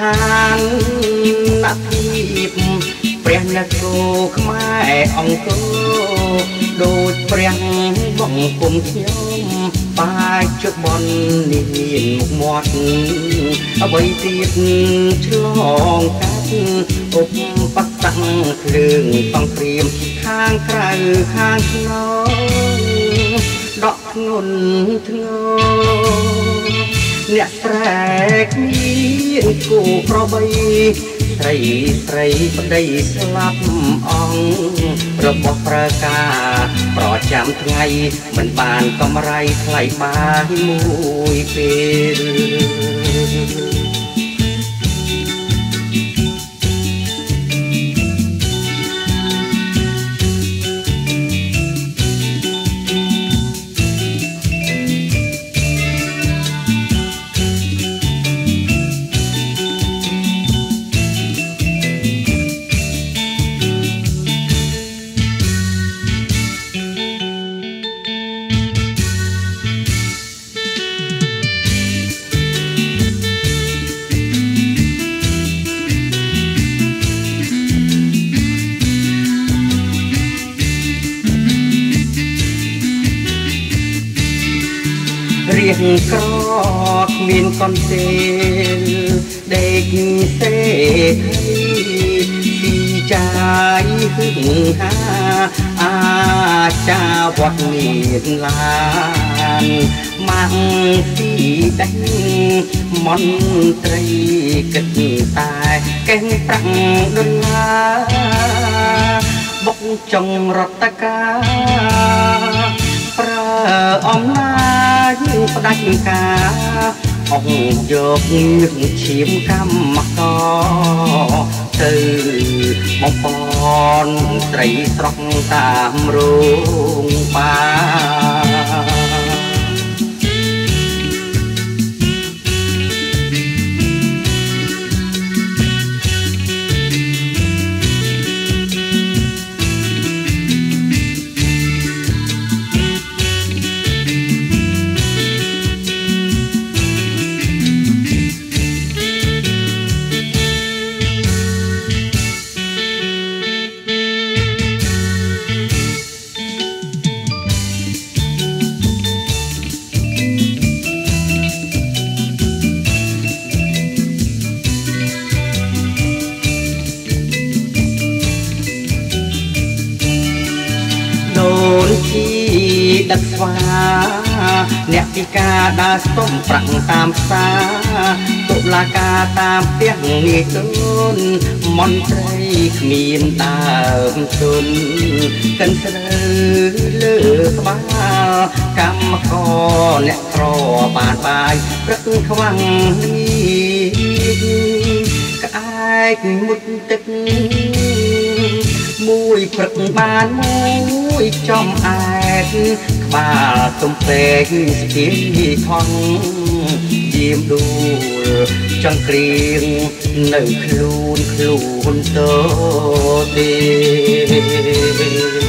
នណាទីព្រះនគរខ្មែរអង្គរដូចព្រះបង្គំខ្ញុំបាយជបននេះមានមុខមាត់អ្វីទៀតឆ្លងកាត់ឧបសគ្គគ្រឿងសង្គ្រាមខាងក្រៅខាងក្នុងដកធ្ងន់ធ្ងរអ្នកស្រែគ្មានគូប្របីស្រីស្រីប្តីស្លាប់អង្គរបស់ប្រើការប្រចាំថ្ងៃមិនបានកម្រៃថ្លៃបាយមួយពេលរៀងក្រគ្មានកន្ទេលដេកសេទីចាយហឹងហាចាវត្តមានឡានម៉ាំងទីដេញមន្ត្រីគិតតែកេះប្រាំងដុល្លារបុកចុងរដ្ឋការប្រើអំណាចផ្ដាច់ការអង្គយកញឹកឈាមកម្មករទៅបងប្អូនស្រីស្រុកតាមរោងបានដឹកស្វាអ្នកពិការដើរស្ទុំប្រាក់តាមផ្សារតុលាការតាមផ្ទះងាយទុនមន្ត្រីគ្មានដើមទុនកិនស្រូវលើក្បាលកម្មករអ្នកក្របានបាយព្រឹកខ្វាំងនេះក្អែកមុតទឹកមួយព្រឹកបានមួយចំអែកក្បាលទំពេកស្គៀងថងយាមដួលចង្គ្រៀងនៅខ្លួនទៅទេ